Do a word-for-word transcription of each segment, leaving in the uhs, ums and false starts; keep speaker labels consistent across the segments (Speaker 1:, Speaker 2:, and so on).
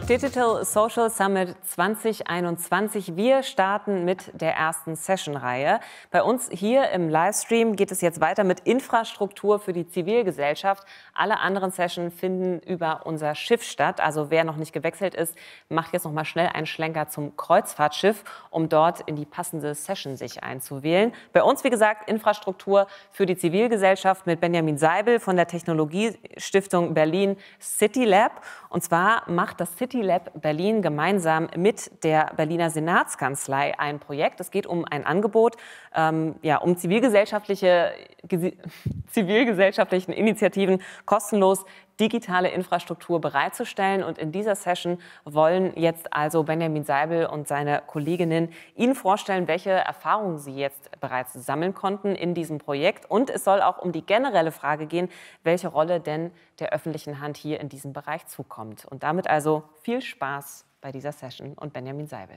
Speaker 1: Digital Social Summit zwanzig einundzwanzig. Wir starten mit der ersten Session-Reihe. Bei uns hier im Livestream geht es jetzt weiter mit Infrastruktur für die Zivilgesellschaft. Alle anderen Sessions finden über unser Schiff statt. Also wer noch nicht gewechselt ist, macht jetzt noch mal schnell einen Schlenker zum Kreuzfahrtschiff, um dort in die passende Session sich einzuwählen. Bei uns, wie gesagt, Infrastruktur für die Zivilgesellschaft mit Benjamin Seibel von der Technologiestiftung Berlin CityLab. Und zwar macht das CityLab Berlin gemeinsam mit der Berliner Senatskanzlei ein Projekt. Es geht um ein Angebot, ähm, ja, um zivilgesellschaftliche, zivilgesellschaftlichen Initiativen kostenlos digitale Infrastruktur bereitzustellen. Und in dieser Session wollen jetzt also Benjamin Seibel und seine Kolleginnen Ihnen vorstellen, welche Erfahrungen sie jetzt bereits sammeln konnten in diesem Projekt. Und es soll auch um die generelle Frage gehen, welche Rolle denn der öffentlichen Hand hier in diesem Bereich zukommt. Und damit also viel Spaß bei dieser Session und Benjamin Seibel.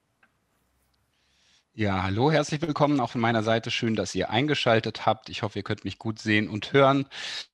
Speaker 2: Ja, hallo, herzlich willkommen auch von meiner Seite. Schön, dass ihr eingeschaltet habt. Ich hoffe, ihr könnt mich gut sehen und hören.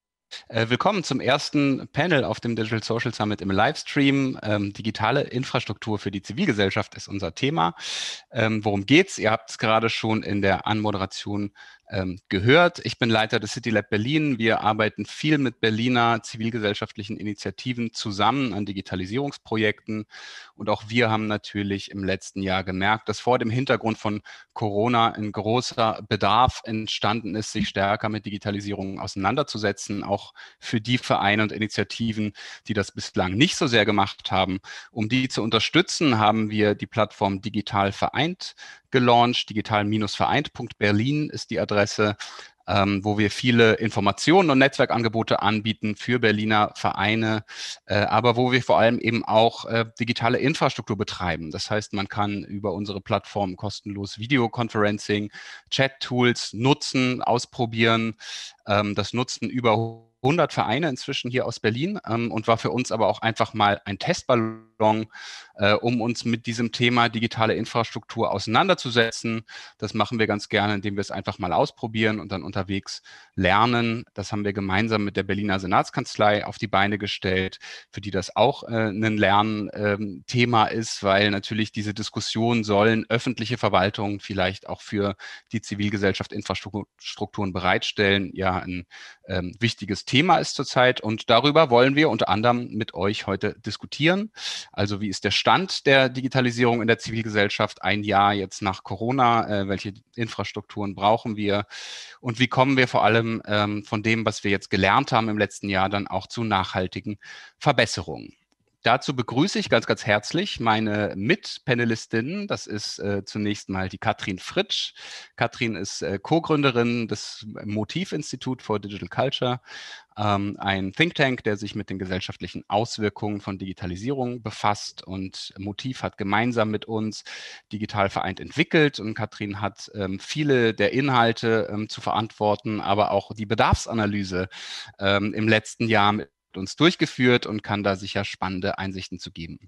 Speaker 2: Äh, willkommen zum ersten Panel auf dem Digital Social Summit im Livestream. Ähm, digitale Infrastruktur für die Zivilgesellschaft ist unser Thema. Ähm, worum geht's? Ihr habt es gerade schon in der Anmoderation ähm, gehört. Ich bin Leiter des CityLab Berlin. Wir arbeiten viel mit Berliner zivilgesellschaftlichen Initiativen zusammen an Digitalisierungsprojekten. Und auch wir haben natürlich im letzten Jahr gemerkt, dass vor dem Hintergrund von Corona ein großer Bedarf entstanden ist, sich stärker mit Digitalisierung auseinanderzusetzen, auch für die Vereine und Initiativen, die das bislang nicht so sehr gemacht haben. Um die zu unterstützen, haben wir die Plattform Digital Vereint gelauncht. digital-vereint Punkt berlin ist die Adresse, ähm, wo wir viele Informationen und Netzwerkangebote anbieten für Berliner Vereine, äh, aber wo wir vor allem eben auch äh, digitale Infrastruktur betreiben. Das heißt, man kann über unsere Plattform kostenlos Videoconferencing, Chat-Tools nutzen, ausprobieren. Ähm, das nutzen über hundert Vereine inzwischen hier aus Berlin ähm, und war für uns aber auch einfach mal ein Testballon, äh, um uns mit diesem Thema digitale Infrastruktur auseinanderzusetzen. Das machen wir ganz gerne, indem wir es einfach mal ausprobieren und dann unterwegs lernen. Das haben wir gemeinsam mit der Berliner Senatskanzlei auf die Beine gestellt, für die das auch äh, ein Lernthema ähm, ist, weil natürlich diese Diskussion, sollen öffentliche Verwaltungen vielleicht auch für die Zivilgesellschaft Infrastrukturen bereitstellen, ja ein ähm, wichtiges Thema Thema ist zurzeit, und darüber wollen wir unter anderem mit euch heute diskutieren. Also wie ist der Stand der Digitalisierung in der Zivilgesellschaft ein Jahr jetzt nach Corona? Äh, welche Infrastrukturen brauchen wir? Und wie kommen wir vor allem ähm, von dem, was wir jetzt gelernt haben im letzten Jahr, dann auch zu nachhaltigen Verbesserungen? Dazu begrüße ich ganz, ganz herzlich meine Mitpanelistinnen. Das ist äh, zunächst mal die Katrin Fritsch. Katrin ist äh, Co-Gründerin des Motiv-Institut for Digital Culture, ähm, ein Think Tank, der sich mit den gesellschaftlichen Auswirkungen von Digitalisierung befasst. Und Motiv hat gemeinsam mit uns Digital Vereint entwickelt. Und Katrin hat ähm, viele der Inhalte ähm, zu verantworten, aber auch die Bedarfsanalyse ähm, im letzten Jahr mit uns durchgeführt und kann da sicher spannende Einsichten zu geben.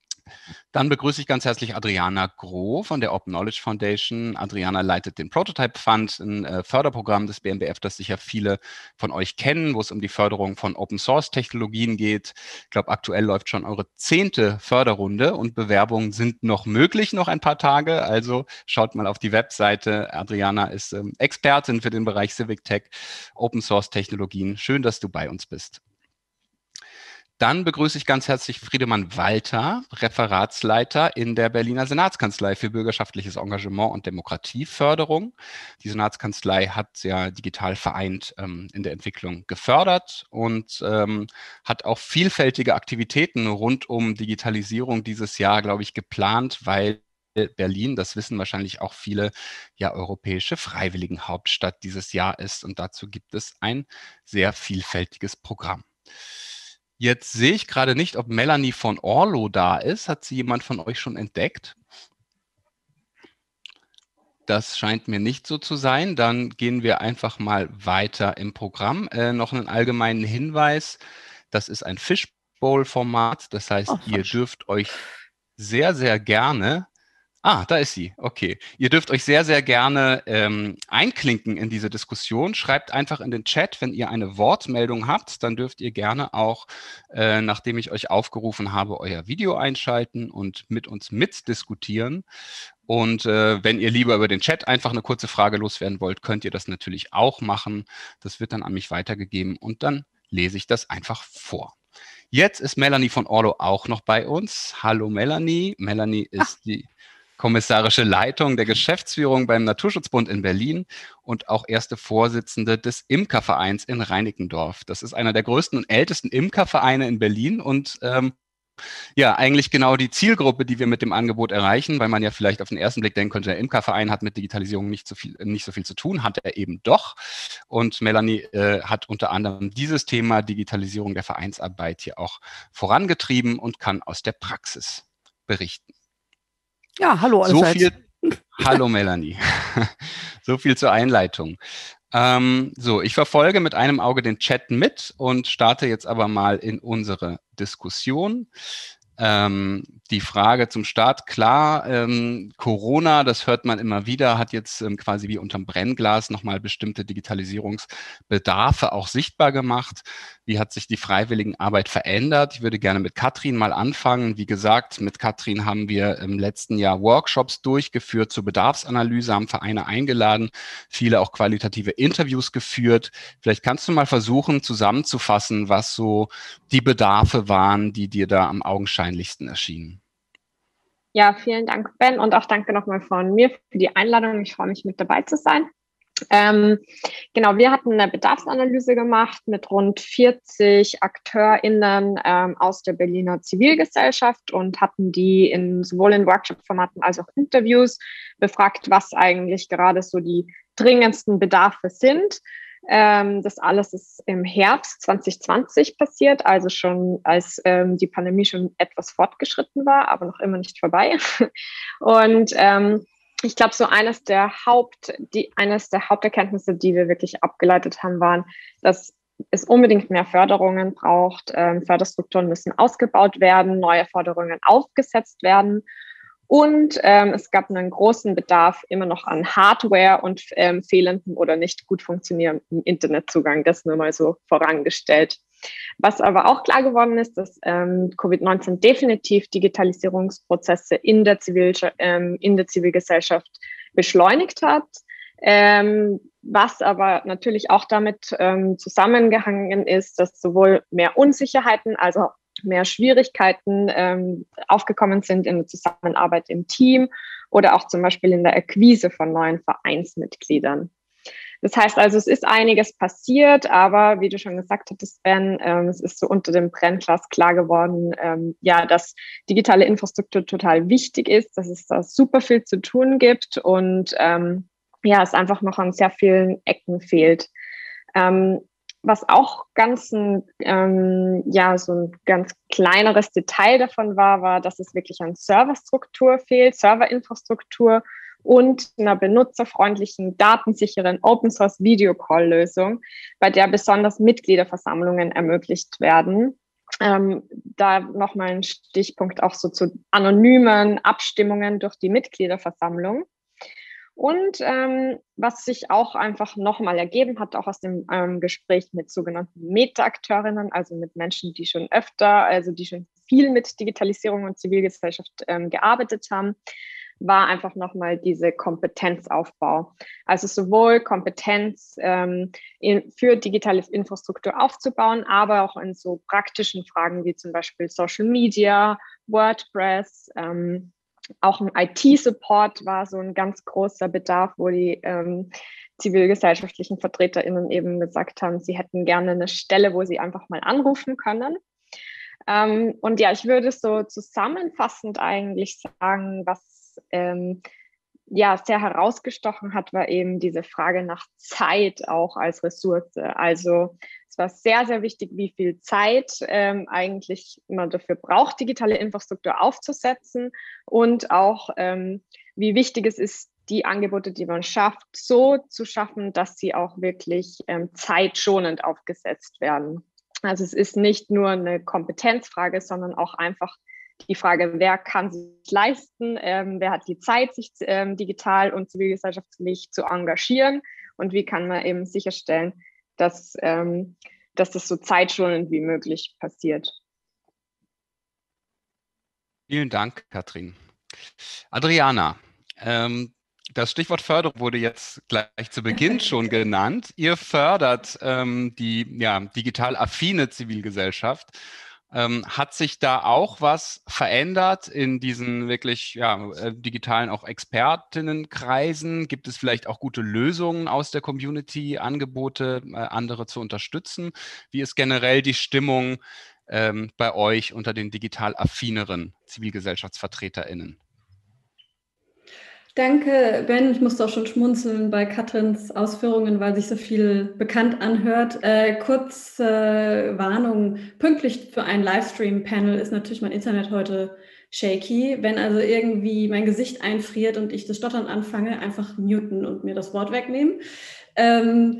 Speaker 2: Dann begrüße ich ganz herzlich Adriana Groh von der Open Knowledge Foundation. Adriana leitet den Prototype Fund, ein äh, Förderprogramm des B M B F, das sicher viele von euch kennen, wo es um die Förderung von Open Source Technologien geht. Ich glaube, aktuell läuft schon eure zehnte Förderrunde und Bewerbungen sind noch möglich, noch ein paar Tage. Also schaut mal auf die Webseite. Adriana ist ähm, Expertin für den Bereich Civic Tech, Open Source Technologien. Schön, dass du bei uns bist. Dann begrüße ich ganz herzlich Friedemann Walter, Referatsleiter in der Berliner Senatskanzlei für bürgerschaftliches Engagement und Demokratieförderung. Die Senatskanzlei hat ja Digital Vereint ähm, in der Entwicklung gefördert und ähm, hat auch vielfältige Aktivitäten rund um Digitalisierung dieses Jahr, glaube ich, geplant, weil Berlin, das wissen wahrscheinlich auch viele, ja europäische Freiwilligenhauptstadt dieses Jahr ist. Und dazu gibt es ein sehr vielfältiges Programm. Jetzt sehe ich gerade nicht, ob Melanie von Orlo da ist. Hat sie jemand von euch schon entdeckt? Das scheint mir nicht so zu sein. Dann gehen wir einfach mal weiter im Programm. Äh, noch einen allgemeinen Hinweis. Das ist ein Fishbowl-Format. Das heißt, oh, ihr dürft euch sehr, sehr gerne Ah, da ist sie. Okay. Ihr dürft euch sehr, sehr gerne ähm, einklinken in diese Diskussion. Schreibt einfach in den Chat, wenn ihr eine Wortmeldung habt, dann dürft ihr gerne auch, äh, nachdem ich euch aufgerufen habe, euer Video einschalten und mit uns mitdiskutieren. Und äh, wenn ihr lieber über den Chat einfach eine kurze Frage loswerden wollt, könnt ihr das natürlich auch machen. Das wird dann an mich weitergegeben und dann lese ich das einfach vor. Jetzt ist Melanie von Orlo auch noch bei uns. Hallo Melanie. Melanie ist die kommissarische Leitung der Geschäftsführung beim Naturschutzbund in Berlin und auch erste Vorsitzende des Imkervereins in Reinickendorf. Das ist einer der größten und ältesten Imkervereine in Berlin und ähm, ja, eigentlich genau die Zielgruppe, die wir mit dem Angebot erreichen, weil man ja vielleicht auf den ersten Blick denken könnte, der Imkerverein hat mit Digitalisierung nicht so viel, nicht so viel zu tun, hat er eben doch. Und Melanie äh, hat unter anderem dieses Thema Digitalisierung der Vereinsarbeit hier auch vorangetrieben und kann aus der Praxis berichten.
Speaker 3: Ja, hallo
Speaker 2: So
Speaker 3: allerseits.
Speaker 2: viel, hallo Melanie. So viel zur Einleitung. Ähm, so, ich verfolge mit einem Auge den Chat mit und starte jetzt aber mal in unsere Diskussion. Ähm, die Frage zum Start, klar, ähm, Corona, das hört man immer wieder, hat jetzt ähm, quasi wie unterm Brennglas nochmal bestimmte Digitalisierungsbedarfe auch sichtbar gemacht. Wie hat sich die Freiwilligenarbeit verändert? Ich würde gerne mit Katrin mal anfangen. Wie gesagt, mit Katrin haben wir im letzten Jahr Workshops durchgeführt zur Bedarfsanalyse, haben Vereine eingeladen, viele auch qualitative Interviews geführt. Vielleicht kannst du mal versuchen, zusammenzufassen, was so die Bedarfe waren, die dir da am augenscheinlichsten erschienen.
Speaker 4: Ja, vielen Dank, Ben, und auch danke nochmal von mir für die Einladung. Ich freue mich, mit dabei zu sein. Ähm, genau, wir hatten eine Bedarfsanalyse gemacht mit rund vierzig AkteurInnen ähm, aus der Berliner Zivilgesellschaft und hatten die in, sowohl in Workshop-Formaten als auch Interviews befragt, was eigentlich gerade so die dringendsten Bedarfe sind. Ähm, das alles ist im Herbst zwanzig zwanzig passiert, also schon als ähm, die Pandemie schon etwas fortgeschritten war, aber noch immer nicht vorbei. Und ähm, ich glaube, so eines der Haupt, die, eines der Haupterkenntnisse, die wir wirklich abgeleitet haben, waren, dass es unbedingt mehr Förderungen braucht. Ähm, Förderstrukturen müssen ausgebaut werden, neue Forderungen aufgesetzt werden. Und ähm, es gab einen großen Bedarf immer noch an Hardware und ähm, fehlenden oder nicht gut funktionierenden Internetzugang. Das nur mal so vorangestellt. Was aber auch klar geworden ist, dass ähm, Covid neunzehn definitiv Digitalisierungsprozesse in der, Zivil, ähm, in der Zivilgesellschaft beschleunigt hat. Ähm, was aber natürlich auch damit ähm, zusammengehangen ist, dass sowohl mehr Unsicherheiten, also mehr Schwierigkeiten ähm, aufgekommen sind in der Zusammenarbeit im Team oder auch zum Beispiel in der Akquise von neuen Vereinsmitgliedern. Das heißt also, es ist einiges passiert, aber wie du schon gesagt hattest, Ben, ähm, es ist so unter dem Brennglas klar geworden, ähm, ja, dass digitale Infrastruktur total wichtig ist, dass es da super viel zu tun gibt und ähm, ja, es einfach noch an sehr vielen Ecken fehlt. Ähm, was auch ganz ein, ähm, ja, so ein ganz kleineres Detail davon war, war, dass es wirklich an Serverstruktur fehlt, Serverinfrastruktur und einer benutzerfreundlichen, datensicheren Open-Source-Video-Call-Lösung, bei der besonders Mitgliederversammlungen ermöglicht werden. Ähm, da nochmal ein Stichpunkt auch so zu anonymen Abstimmungen durch die Mitgliederversammlung. Und ähm, was sich auch einfach nochmal ergeben hat, auch aus dem ähm, Gespräch mit sogenannten Meta-Akteurinnen, also mit Menschen, die schon öfter, also die schon viel mit Digitalisierung und Zivilgesellschaft ähm, gearbeitet haben, war einfach nochmal diese Kompetenzaufbau. Also sowohl Kompetenz ähm, in, für digitale Infrastruktur aufzubauen, aber auch in so praktischen Fragen wie zum Beispiel Social Media, WordPress, ähm, auch ein I T-Support war so ein ganz großer Bedarf, wo die ähm, zivilgesellschaftlichen VertreterInnen eben gesagt haben, sie hätten gerne eine Stelle, wo sie einfach mal anrufen können. Ähm, und ja, ich würde so zusammenfassend eigentlich sagen, was ähm, ja sehr herausgestochen hat, war eben diese Frage nach Zeit auch als Ressource. Also es war sehr, sehr wichtig, wie viel Zeit ähm, eigentlich man dafür braucht, digitale Infrastruktur aufzusetzen und auch ähm, wie wichtig es ist, die Angebote, die man schafft, so zu schaffen, dass sie auch wirklich ähm, zeitschonend aufgesetzt werden. Also es ist nicht nur eine Kompetenzfrage, sondern auch einfach die Frage, wer kann sich leisten, ähm, wer hat die Zeit, sich ähm, digital und zivilgesellschaftlich zu engagieren und wie kann man eben sicherstellen, dass, ähm, dass das so zeitschonend wie möglich passiert.
Speaker 2: Vielen Dank, Katrin. Adriana, ähm, das Stichwort Förderung wurde jetzt gleich zu Beginn schon genannt. Ihr fördert ähm, die ja, digital affine Zivilgesellschaft. Ähm, hat sich da auch was verändert in diesen wirklich ja, äh, digitalen auch Expertinnenkreisen? Gibt es vielleicht auch gute Lösungen aus der Community, Angebote, äh, andere zu unterstützen? Wie ist generell die Stimmung ähm, bei euch unter den digital affineren ZivilgesellschaftsvertreterInnen?
Speaker 3: Danke, Ben. Ich musste auch schon schmunzeln bei Katrins Ausführungen, weil sich so viel bekannt anhört. Äh, kurz äh, Warnung, pünktlich für ein Livestream-Panel ist natürlich mein Internet heute shaky. Wenn also irgendwie mein Gesicht einfriert und ich das Stottern anfange, einfach muten und mir das Wort wegnehmen. Ähm,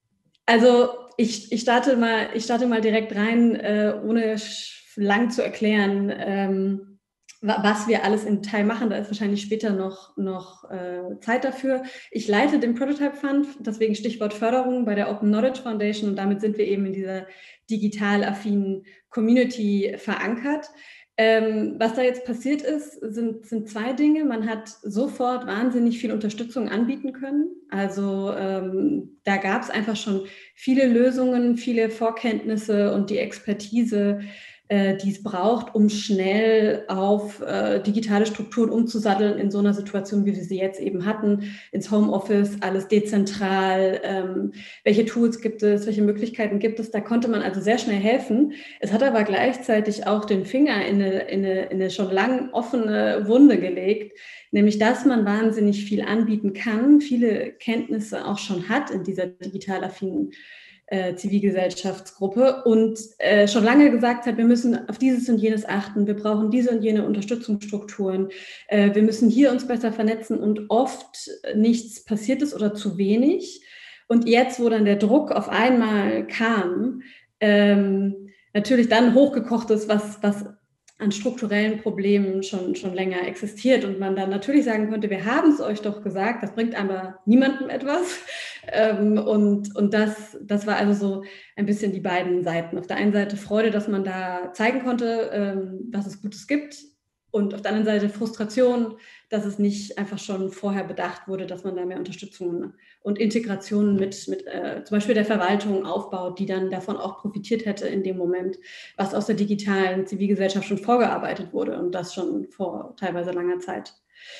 Speaker 3: also ich, ich, starte mal, ich starte mal direkt rein, äh, ohne lang zu erklären, ähm, was wir alles im Detail machen. Da ist wahrscheinlich später noch, noch äh, Zeit dafür. Ich leite den Prototype Fund, deswegen Stichwort Förderung bei der Open Knowledge Foundation und damit sind wir eben in dieser digital affinen Community verankert. Ähm, was da jetzt passiert ist, sind, sind zwei Dinge. Man hat sofort wahnsinnig viel Unterstützung anbieten können. Also ähm, da gab es einfach schon viele Lösungen, viele Vorkenntnisse und die Expertise, die es braucht, um schnell auf äh, digitale Strukturen umzusatteln in so einer Situation, wie wir sie jetzt eben hatten, ins Homeoffice, alles dezentral, ähm, welche Tools gibt es, welche Möglichkeiten gibt es, da konnte man also sehr schnell helfen. Es hat aber gleichzeitig auch den Finger in eine, in eine, in eine schon lang offene Wunde gelegt, nämlich dass man wahnsinnig viel anbieten kann, viele Kenntnisse auch schon hat in dieser digital affinen Äh, Zivilgesellschaftsgruppe und äh, schon lange gesagt hat, wir müssen auf dieses und jenes achten, wir brauchen diese und jene Unterstützungsstrukturen, äh, wir müssen hier uns besser vernetzen und oft nichts passiert ist oder zu wenig. Und jetzt, wo dann der Druck auf einmal kam, ähm, natürlich dann hochgekocht ist, was, was an strukturellen Problemen schon, schon länger existiert und man dann natürlich sagen könnte, wir haben es euch doch gesagt, das bringt aber niemandem etwas. Ähm, und und das, das war also so ein bisschen die beiden Seiten. Auf der einen Seite Freude, dass man da zeigen konnte, ähm, was es Gutes gibt und auf der anderen Seite Frustration, dass es nicht einfach schon vorher bedacht wurde, dass man da mehr Unterstützung und Integration mit, mit äh, zum Beispiel der Verwaltung aufbaut, die dann davon auch profitiert hätte in dem Moment, was aus der digitalen Zivilgesellschaft schon vorgearbeitet wurde und das schon vor teilweise langer Zeit.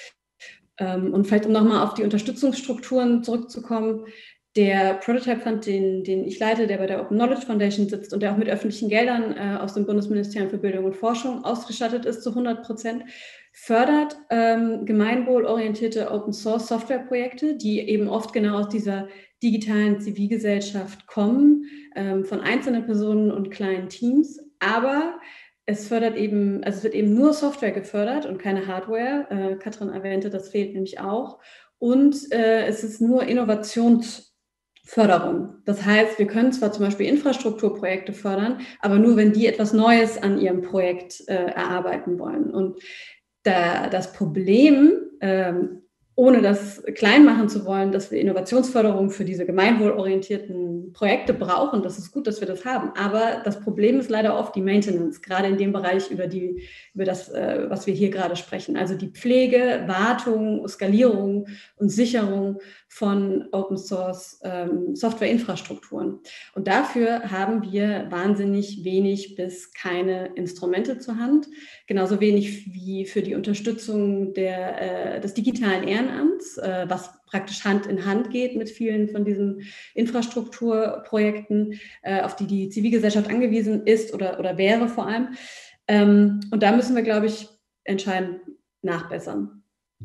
Speaker 3: Ähm, und vielleicht, um nochmal auf die Unterstützungsstrukturen zurückzukommen, der Prototype Fund, den, den ich leite, der bei der Open Knowledge Foundation sitzt und der auch mit öffentlichen Geldern äh, aus dem Bundesministerium für Bildung und Forschung ausgestattet ist zu hundert Prozent, fördert ähm, gemeinwohlorientierte Open-Source-Software-Projekte, die eben oft genau aus dieser digitalen Zivilgesellschaft kommen, ähm, von einzelnen Personen und kleinen Teams. Aber es fördert eben, also es wird eben nur Software gefördert und keine Hardware. Äh, Katrin erwähnte, das fehlt nämlich auch. Und äh, es ist nur Innovations- Förderung. Das heißt, wir können zwar zum Beispiel Infrastrukturprojekte fördern, aber nur, wenn die etwas Neues an ihrem Projekt äh, erarbeiten wollen. Und da, das Problem, ähm, ohne das klein machen zu wollen, dass wir Innovationsförderung für diese gemeinwohlorientierten Projekte brauchen, das ist gut, dass wir das haben. Aber das Problem ist leider oft die Maintenance, gerade in dem Bereich, über, die, über das, äh, was wir hier gerade sprechen. Also die Pflege, Wartung, Skalierung und Sicherung von Open-Source-Software-Infrastrukturen. Ähm, und dafür haben wir wahnsinnig wenig bis keine Instrumente zur Hand. Genauso wenig wie für die Unterstützung der, äh, des digitalen Ehrenamts, äh, was praktisch Hand in Hand geht mit vielen von diesen Infrastrukturprojekten, äh, auf die die Zivilgesellschaft angewiesen ist oder, oder wäre vor allem. Ähm, und da müssen wir, glaube ich, entscheidend nachbessern.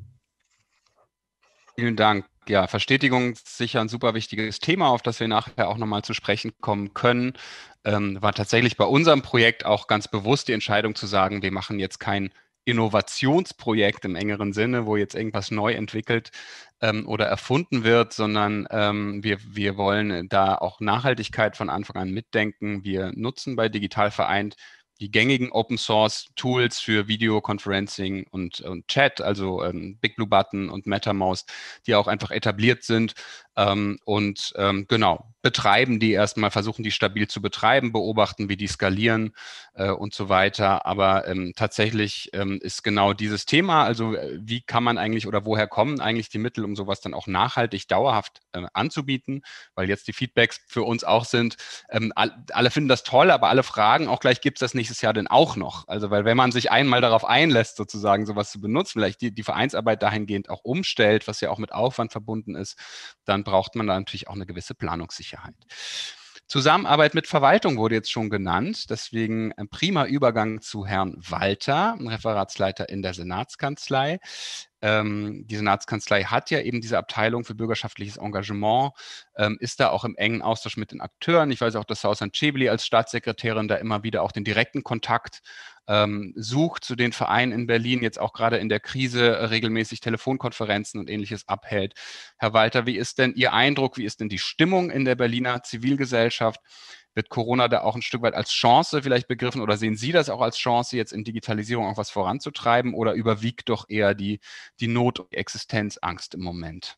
Speaker 2: Vielen Dank. Ja, Verstetigung ist sicher ein super wichtiges Thema, auf das wir nachher auch nochmal zu sprechen kommen können. Ähm, war tatsächlich bei unserem Projekt auch ganz bewusst die Entscheidung zu sagen, wir machen jetzt kein Innovationsprojekt im engeren Sinne, wo jetzt irgendwas neu entwickelt ähm, oder erfunden wird, sondern ähm, wir, wir wollen da auch Nachhaltigkeit von Anfang an mitdenken. Wir nutzen bei Digital Vereint die gängigen Open-Source-Tools für Videoconferencing und, und Chat, also ähm, Big Blue Button und MetaMouse, die auch einfach etabliert sind ähm, und ähm, genau, betreiben die erstmal, versuchen die stabil zu betreiben, beobachten, wie die skalieren äh, und so weiter. Aber ähm, tatsächlich ähm, ist genau dieses Thema, also äh, wie kann man eigentlich oder woher kommen eigentlich die Mittel, um sowas dann auch nachhaltig, dauerhaft äh, anzubieten, weil jetzt die Feedbacks für uns auch sind, ähm, alle finden das toll, aber alle fragen auch gleich, gibt es das nächstes Jahr denn auch noch? Also weil wenn man sich einmal darauf einlässt, sozusagen sowas zu benutzen, vielleicht die, die Vereinsarbeit dahingehend auch umstellt, was ja auch mit Aufwand verbunden ist, dann braucht man da natürlich auch eine gewisse Planungssicherheit. Zusammenarbeit mit Verwaltung wurde jetzt schon genannt, deswegen ein prima Übergang zu Herrn Walter, Referatsleiter in der Senatskanzlei. Ähm, die Senatskanzlei hat ja eben diese Abteilung für bürgerschaftliches Engagement, ähm, ist da auch im engen Austausch mit den Akteuren. Ich weiß auch, dass Sausan Cebeli als Staatssekretärin da immer wieder auch den direkten Kontakt ähm, sucht zu den Vereinen in Berlin, jetzt auch gerade in der Krise äh, regelmäßig Telefonkonferenzen und Ähnliches abhält. Herr Walter, wie ist denn Ihr Eindruck, wie ist denn die Stimmung in der Berliner Zivilgesellschaft? Wird Corona da auch ein Stück weit als Chance vielleicht begriffen oder sehen Sie das auch als Chance, jetzt in Digitalisierung auch was voranzutreiben oder überwiegt doch eher die, die Not und die Existenzangst im Moment?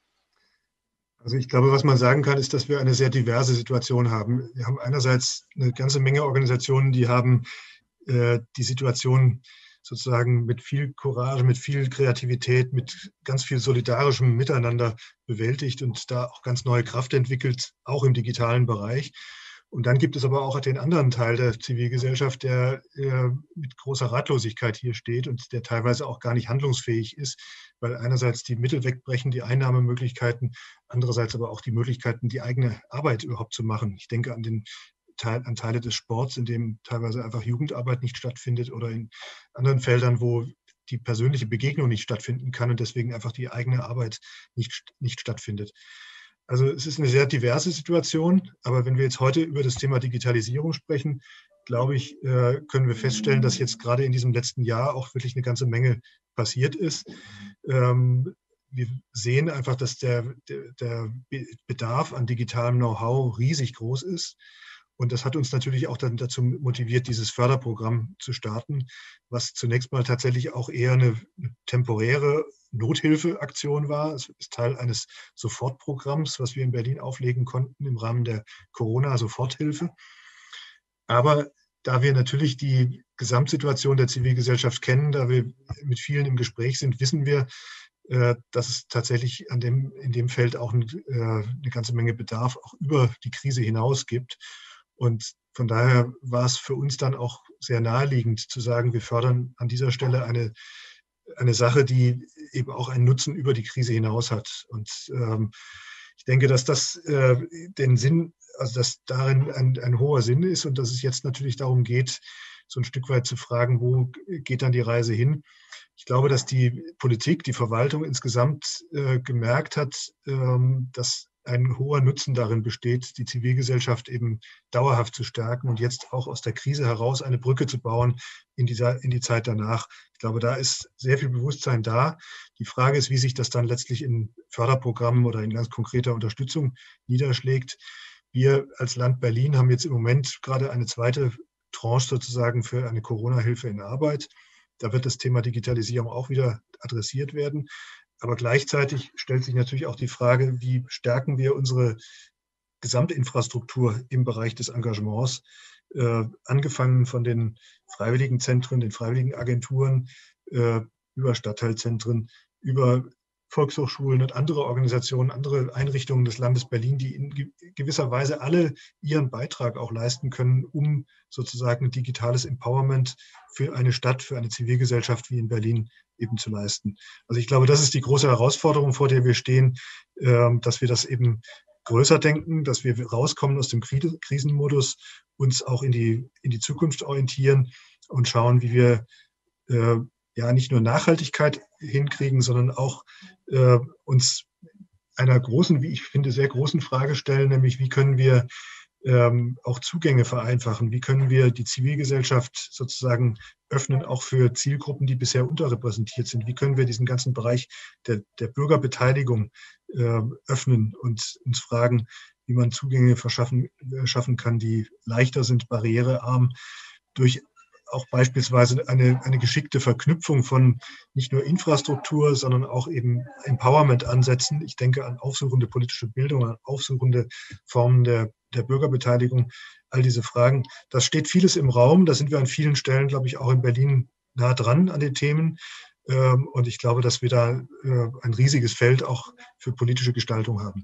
Speaker 5: Also ich glaube, was man sagen kann, ist, dass wir eine sehr diverse Situation haben. Wir haben einerseits eine ganze Menge Organisationen, die haben äh, die Situation sozusagen mit viel Courage, mit viel Kreativität, mit ganz viel solidarischem Miteinander bewältigt und da auch ganz neue Kraft entwickelt, auch im digitalen Bereich. Und dann gibt es aber auch den anderen Teil der Zivilgesellschaft, der äh, mit großer Ratlosigkeit hier steht und der teilweise auch gar nicht handlungsfähig ist, weil einerseits die Mittel wegbrechen, die Einnahmemöglichkeiten, andererseits aber auch die Möglichkeiten, die eigene Arbeit überhaupt zu machen. Ich denke an den Teil, an Teile des Sports, in dem teilweise einfach Jugendarbeit nicht stattfindet oder in anderen Feldern, wo die persönliche Begegnung nicht stattfinden kann und deswegen einfach die eigene Arbeit nicht, nicht stattfindet. Also es ist eine sehr diverse Situation, aber wenn wir jetzt heute über das Thema Digitalisierung sprechen, glaube ich, können wir feststellen, dass jetzt gerade in diesem letzten Jahr auch wirklich eine ganze Menge passiert ist. Wir sehen einfach, dass der, der Bedarf an digitalem Know-how riesig groß ist. Und das hat uns natürlich auch dann dazu motiviert, dieses Förderprogramm zu starten, was zunächst mal tatsächlich auch eher eine temporäre Nothilfeaktion war. Es ist Teil eines Sofortprogramms, was wir in Berlin auflegen konnten im Rahmen der Corona-Soforthilfe. Aber da wir natürlich die Gesamtsituation der Zivilgesellschaft kennen, da wir mit vielen im Gespräch sind, wissen wir, dass es tatsächlich an dem, in dem Feld auch eine, eine ganze Menge Bedarf auch über die Krise hinaus gibt. Und von daher war es für uns dann auch sehr naheliegend zu sagen, wir fördern an dieser Stelle eine, eine Sache, die eben auch einen Nutzen über die Krise hinaus hat. Und ähm, ich denke, dass das äh, den Sinn, also dass darin ein, ein hoher Sinn ist und dass es jetzt natürlich darum geht, so ein Stück weit zu fragen, wo geht dann die Reise hin? Ich glaube, dass die Politik, die Verwaltung insgesamt äh, gemerkt hat, ähm, dass ein hoher Nutzen darin besteht, die Zivilgesellschaft eben dauerhaft zu stärken und jetzt auch aus der Krise heraus eine Brücke zu bauen in die, in die Zeit danach. Ich glaube, da ist sehr viel Bewusstsein da. Die Frage ist, wie sich das dann letztlich in Förderprogrammen oder in ganz konkreter Unterstützung niederschlägt. Wir als Land Berlin haben jetzt im Moment gerade eine zweite Tranche sozusagen für eine Corona-Hilfe in Arbeit. Da wird das Thema Digitalisierung auch wieder adressiert werden. Aber gleichzeitig stellt sich natürlich auch die Frage, wie stärken wir unsere Gesamtinfrastruktur im Bereich des Engagements, äh, angefangen von den freiwilligen Zentren, den freiwilligen Agenturen, äh, über Stadtteilzentren, über Volkshochschulen und andere Organisationen, andere Einrichtungen des Landes Berlin, die in gewisser Weise alle ihren Beitrag auch leisten können, um sozusagen digitales Empowerment für eine Stadt, für eine Zivilgesellschaft wie in Berlin eben zu leisten. Also ich glaube, das ist die große Herausforderung, vor der wir stehen, dass wir das eben größer denken, dass wir rauskommen aus dem Krisenmodus, uns auch in die, in die Zukunft orientieren und schauen, wie wir ja nicht nur Nachhaltigkeit hinkriegen, sondern auch äh, uns einer großen, wie ich finde, sehr großen Frage stellen, nämlich wie können wir ähm, auch Zugänge vereinfachen, wie können wir die Zivilgesellschaft sozusagen öffnen, auch für Zielgruppen, die bisher unterrepräsentiert sind, wie können wir diesen ganzen Bereich der, der Bürgerbeteiligung äh, öffnen und uns fragen, wie man Zugänge verschaffen äh, schaffen kann, die leichter sind, barrierearm. durch auch beispielsweise eine, eine geschickte Verknüpfung von nicht nur Infrastruktur, sondern auch eben Empowerment-Ansätzen. Ich denke an aufsuchende politische Bildung, an aufsuchende Formen der, der Bürgerbeteiligung, all diese Fragen. Das steht vieles im Raum. Da sind wir an vielen Stellen, glaube ich, auch in Berlin nah dran an den Themen. Und ich glaube, dass wir da ein riesiges Feld auch für politische Gestaltung haben.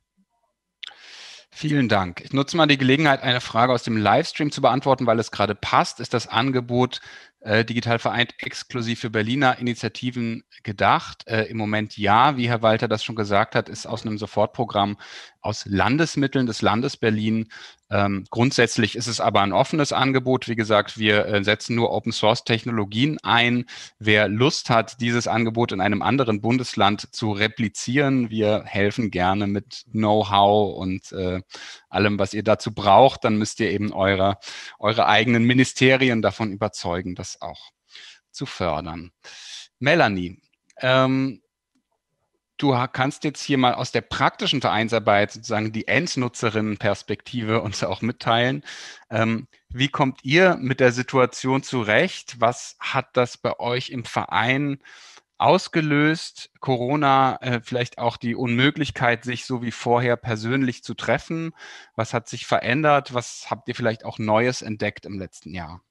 Speaker 2: Vielen Dank. Ich nutze mal die Gelegenheit, eine Frage aus dem Livestream zu beantworten, weil es gerade passt. Ist das Angebot äh, Digital Vereint exklusiv für Berliner Initiativen gedacht? Äh, Im Moment ja, wie Herr Walter das schon gesagt hat, ist aus einem Sofortprogramm aus Landesmitteln des Landes Berlin. Ähm, grundsätzlich ist es aber ein offenes Angebot. Wie gesagt, wir äh, setzen nur Open-Source-Technologien ein. Wer Lust hat, dieses Angebot in einem anderen Bundesland zu replizieren, wir helfen gerne mit Know-how und äh, allem, was ihr dazu braucht. Dann müsst ihr eben eure, eure eigenen Ministerien davon überzeugen, das auch zu fördern. Melanie, ähm, du kannst jetzt hier mal aus der praktischen Vereinsarbeit sozusagen die Endnutzerinnenperspektive uns auch mitteilen. Ähm, wie kommt ihr mit der Situation zurecht? Was hat das bei euch im Verein ausgelöst? Corona, äh, vielleicht auch die Unmöglichkeit, sich so wie vorher persönlich zu treffen. Was hat sich verändert? Was habt ihr vielleicht auch Neues entdeckt im letzten Jahr?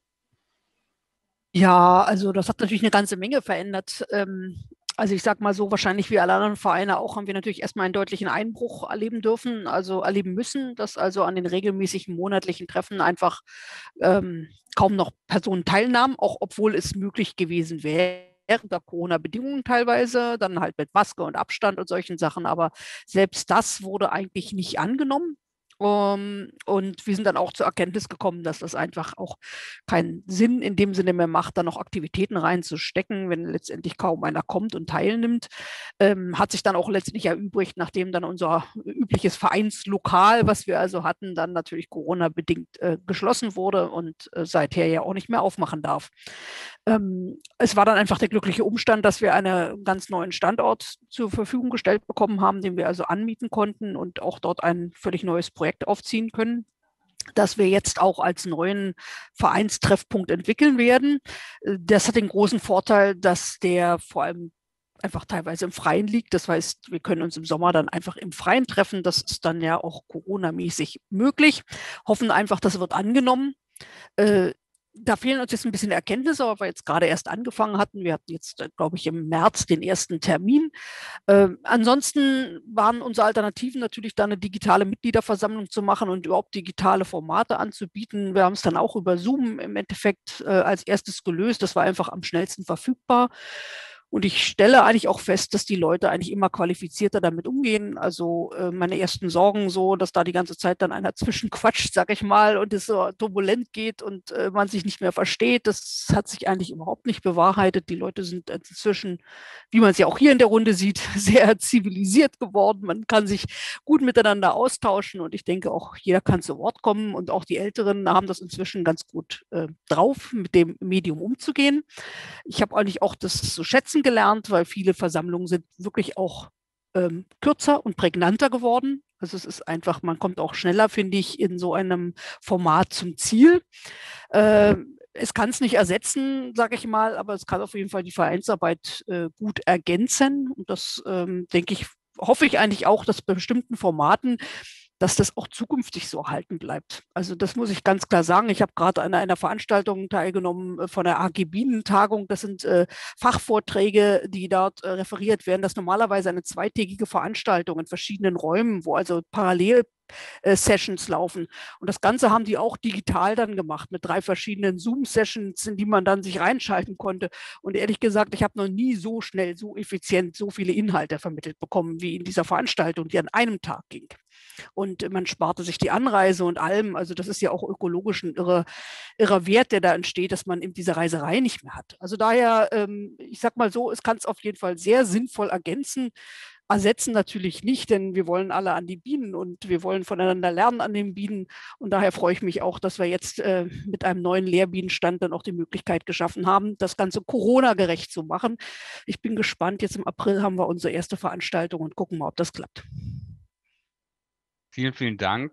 Speaker 6: Ja, also das hat natürlich eine ganze Menge verändert. Ähm, also ich sage mal so, wahrscheinlich wie alle anderen Vereine auch, haben wir natürlich erstmal einen deutlichen Einbruch erleben dürfen, also erleben müssen, dass also an den regelmäßigen monatlichen Treffen einfach ähm, kaum noch Personen teilnahmen, auch obwohl es möglich gewesen wäre. Unter Corona-Bedingungen teilweise, dann halt mit Maske und Abstand und solchen Sachen, aber selbst das wurde eigentlich nicht angenommen. Um, und wir sind dann auch zur Erkenntnis gekommen, dass das einfach auch keinen Sinn in dem Sinne mehr macht, da noch Aktivitäten reinzustecken, wenn letztendlich kaum einer kommt und teilnimmt. Ähm, hat sich dann auch letztendlich erübrigt, nachdem dann unser übliches Vereinslokal, was wir also hatten, dann natürlich Corona-bedingt äh, geschlossen wurde und äh, seither ja auch nicht mehr aufmachen darf. Ähm, es war dann einfach der glückliche Umstand, dass wir einen ganz neuen Standort zur Verfügung gestellt bekommen haben, den wir also anmieten konnten und auch dort ein völlig neues Projekt aufziehen können, das wir jetzt auch als neuen Vereinstreffpunkt entwickeln werden. Das hat den großen Vorteil, dass der vor allem einfach teilweise im Freien liegt. Das heißt, wir können uns im Sommer dann einfach im Freien treffen. Das ist dann ja auch Corona-mäßig möglich. Hoffen einfach, das wird angenommen. Äh, Da fehlen uns jetzt ein bisschen Erkenntnisse, aber wir jetzt gerade erst angefangen hatten. Wir hatten jetzt, glaube ich, im März den ersten Termin. Äh, ansonsten waren unsere Alternativen natürlich, da eine digitale Mitgliederversammlung zu machen und überhaupt digitale Formate anzubieten. Wir haben es dann auch über Zoom im Endeffekt äh, als erstes gelöst. Das war einfach am schnellsten verfügbar. Und ich stelle eigentlich auch fest, dass die Leute eigentlich immer qualifizierter damit umgehen. Also äh, meine ersten Sorgen so, dass da die ganze Zeit dann einer zwischenquatscht, sag ich mal, und es so turbulent geht und äh, man sich nicht mehr versteht. Das hat sich eigentlich überhaupt nicht bewahrheitet. Die Leute sind inzwischen, wie man es ja auch hier in der Runde sieht, sehr zivilisiert geworden. Man kann sich gut miteinander austauschen und ich denke auch, jeder kann zu Wort kommen und auch die Älteren haben das inzwischen ganz gut äh, drauf, mit dem Medium umzugehen. Ich habe eigentlich auch das zu schätzen gelernt, weil viele Versammlungen sind wirklich auch ähm, kürzer und prägnanter geworden. Also es ist einfach, man kommt auch schneller, finde ich, in so einem Format zum Ziel. Äh, es kann es nicht ersetzen, sage ich mal, aber es kann auf jeden Fall die Vereinsarbeit äh, gut ergänzen. Und das, ähm, denke ich, hoffe ich eigentlich auch, dass bei bestimmten Formaten, dass das auch zukünftig so erhalten bleibt. Also das muss ich ganz klar sagen. Ich habe gerade an einer Veranstaltung teilgenommen von der A G Bienentagung. Das sind äh, Fachvorträge, die dort äh, referiert werden. Das ist normalerweise eine zweitägige Veranstaltung in verschiedenen Räumen, wo also parallel äh, Sessions laufen. Und das Ganze haben die auch digital dann gemacht mit drei verschiedenen Zoom-Sessions, in die man dann sich reinschalten konnte. Und ehrlich gesagt, ich habe noch nie so schnell, so effizient, so viele Inhalte vermittelt bekommen wie in dieser Veranstaltung, die an einem Tag ging. Und man sparte sich die Anreise und allem. Also das ist ja auch ökologisch ein irrer, irrer Wert, der da entsteht, dass man eben diese Reiserei nicht mehr hat. Also daher, ähm, ich sag mal so, es kann es auf jeden Fall sehr sinnvoll ergänzen. Ersetzen natürlich nicht, denn wir wollen alle an die Bienen und wir wollen voneinander lernen an den Bienen. Und daher freue ich mich auch, dass wir jetzt äh, mit einem neuen Lehrbienenstand dann auch die Möglichkeit geschaffen haben, das Ganze Corona-gerecht zu machen. Ich bin gespannt. Jetzt im April haben wir unsere erste Veranstaltung und gucken mal, ob das klappt.
Speaker 2: Vielen, vielen Dank.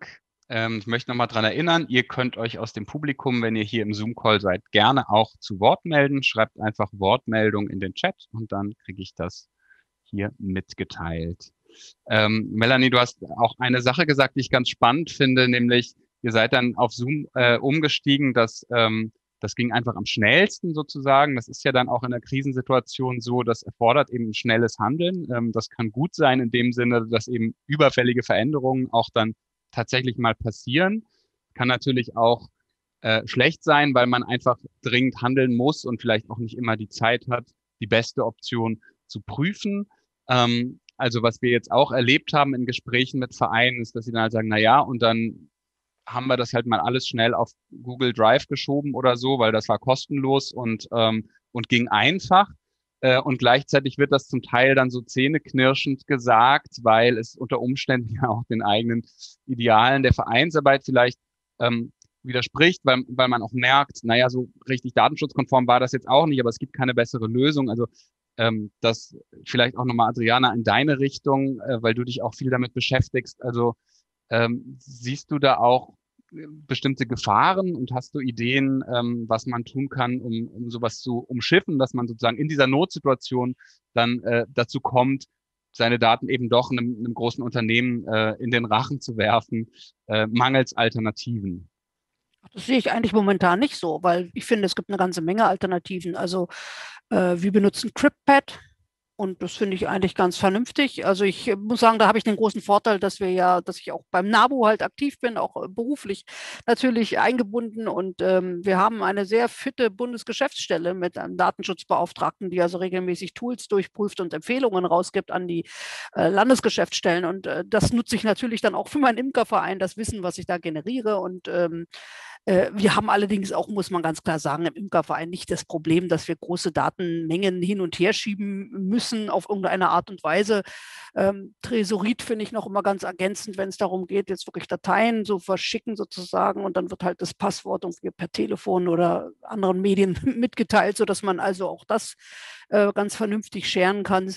Speaker 2: Ähm, ich möchte nochmal daran erinnern, ihr könnt euch aus dem Publikum, wenn ihr hier im Zoom-Call seid, gerne auch zu Wort melden. Schreibt einfach Wortmeldung in den Chat und dann kriege ich das hier mitgeteilt. Ähm, Melanie, du hast auch eine Sache gesagt, die ich ganz spannend finde, nämlich ihr seid dann auf Zoom äh, umgestiegen, dass ähm, das ging einfach am schnellsten sozusagen. Das ist ja dann auch in der Krisensituation so, das erfordert eben schnelles Handeln. Ähm, das kann gut sein in dem Sinne, dass eben überfällige Veränderungen auch dann tatsächlich mal passieren. Kann natürlich auch äh, schlecht sein, weil man einfach dringend handeln muss und vielleicht auch nicht immer die Zeit hat, die beste Option zu prüfen. Ähm, also was wir jetzt auch erlebt haben in Gesprächen mit Vereinen, ist, dass sie dann halt sagen, na ja, und dann haben wir das halt mal alles schnell auf Google Drive geschoben oder so, weil das war kostenlos und, ähm, und ging einfach. Äh, und gleichzeitig wird das zum Teil dann so zähneknirschend gesagt, weil es unter Umständen ja auch den eigenen Idealen der Vereinsarbeit vielleicht ähm, widerspricht, weil, weil man auch merkt, naja, so richtig datenschutzkonform war das jetzt auch nicht, aber es gibt keine bessere Lösung. Also ähm, das vielleicht auch nochmal, Adriana, in deine Richtung, äh, weil du dich auch viel damit beschäftigst. Also ähm, siehst du da auch bestimmte Gefahren und hast du Ideen, ähm, was man tun kann, um, um sowas zu umschiffen, dass man sozusagen in dieser Notsituation dann äh, dazu kommt, seine Daten eben doch einem, einem großen Unternehmen äh, in den Rachen zu werfen, äh, mangels Alternativen?
Speaker 6: Das sehe ich eigentlich momentan nicht so, weil ich finde, es gibt eine ganze Menge Alternativen. Also äh, wir benutzen CryptPad. Und das finde ich eigentlich ganz vernünftig. Also ich muss sagen, da habe ich den großen Vorteil, dass wir ja, dass ich auch beim NABU halt aktiv bin, auch beruflich natürlich eingebunden. Und ähm, wir haben eine sehr fitte Bundesgeschäftsstelle mit einem Datenschutzbeauftragten, die also regelmäßig Tools durchprüft und Empfehlungen rausgibt an die äh, Landesgeschäftsstellen. Und äh, das nutze ich natürlich dann auch für meinen Imkerverein, das Wissen, was ich da generiere. Und ähm, wir haben allerdings auch, muss man ganz klar sagen, im Imkerverein nicht das Problem, dass wir große Datenmengen hin und her schieben müssen auf irgendeine Art und Weise. Ähm, Tresorit finde ich noch immer ganz ergänzend, wenn es darum geht, jetzt wirklich Dateien so verschicken sozusagen und dann wird halt das Passwort irgendwie per Telefon oder anderen Medien mitgeteilt, sodass man also auch das äh, ganz vernünftig scheren kann.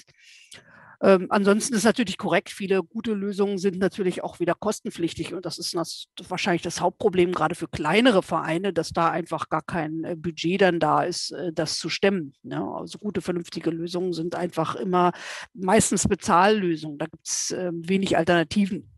Speaker 6: Ähm, ansonsten ist natürlich korrekt, viele gute Lösungen sind natürlich auch wieder kostenpflichtig und das ist das, wahrscheinlich das Hauptproblem gerade für kleinere Vereine, dass da einfach gar kein äh, Budget dann da ist, äh, das zu stemmen. Ne? Also gute, vernünftige Lösungen sind einfach immer meistens Bezahllösungen, da gibt es äh, wenig Alternativen.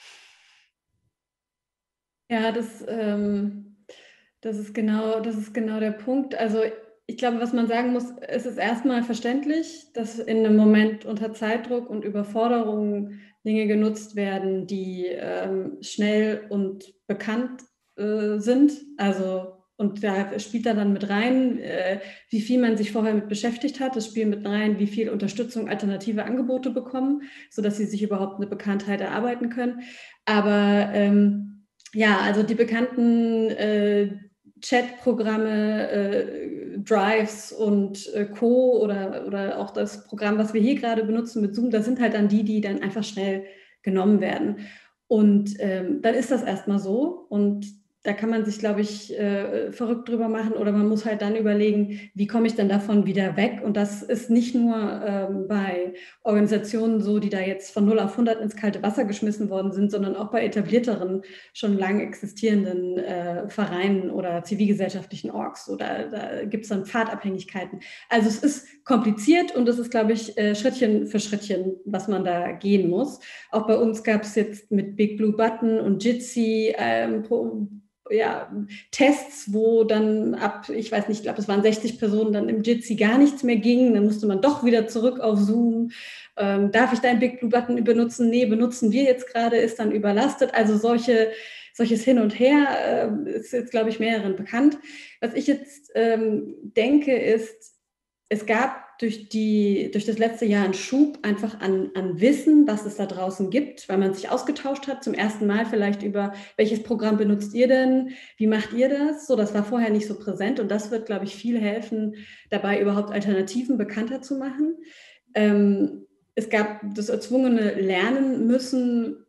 Speaker 3: Ja, das, ähm, das ist genau, das ist genau der Punkt. Also ich glaube, was man sagen muss, es ist erstmal verständlich, dass in einem Moment unter Zeitdruck und Überforderung Dinge genutzt werden, die ähm, schnell und bekannt äh, sind. Also, und da spielt da dann mit rein, äh, wie viel man sich vorher mit beschäftigt hat. Das spielt mit rein, wie viel Unterstützung, alternative Angebote bekommen, sodass sie sich überhaupt eine Bekanntheit erarbeiten können. Aber ähm, ja, also die bekannten äh, Chatprogramme, äh, Drives und äh, Co. Oder, oder auch das Programm, was wir hier gerade benutzen mit Zoom, das sind halt dann die, die dann einfach schnell genommen werden. Und ähm, dann ist das erstmal so und da kann man sich, glaube ich, äh, verrückt drüber machen oder man muss halt dann überlegen, wie komme ich denn davon wieder weg? Und das ist nicht nur ähm, bei Organisationen so, die da jetzt von null auf hundert ins kalte Wasser geschmissen worden sind, sondern auch bei etablierteren, schon lang existierenden äh, Vereinen oder zivilgesellschaftlichen Orgs. Oder da gibt es dann Pfadabhängigkeiten. Also es ist kompliziert und es ist, glaube ich, äh, Schrittchen für Schrittchen, was man da gehen muss. Auch bei uns gab es jetzt mit Big Blue Button und Jitsi ähm, pro, ja, Tests, wo dann ab, ich weiß nicht, ich glaube, es waren sechzig Personen, dann im Jitsi gar nichts mehr ging. Dann musste man doch wieder zurück auf Zoom. Ähm, darf ich deinen Big Blue Button benutzen? Nee, benutzen wir jetzt gerade, ist dann überlastet. Also solche, solches Hin und Her äh, ist jetzt, glaube ich, mehreren bekannt. Was ich jetzt ähm, denke, ist, es gab durch, die, durch das letzte Jahr einen Schub einfach an, an Wissen, was es da draußen gibt, weil man sich ausgetauscht hat, zum ersten Mal vielleicht über, welches Programm benutzt ihr denn, wie macht ihr das? So, das war vorher nicht so präsent und das wird, glaube ich, viel helfen, dabei überhaupt Alternativen bekannter zu machen. Ähm, es gab das erzwungene Lernen müssen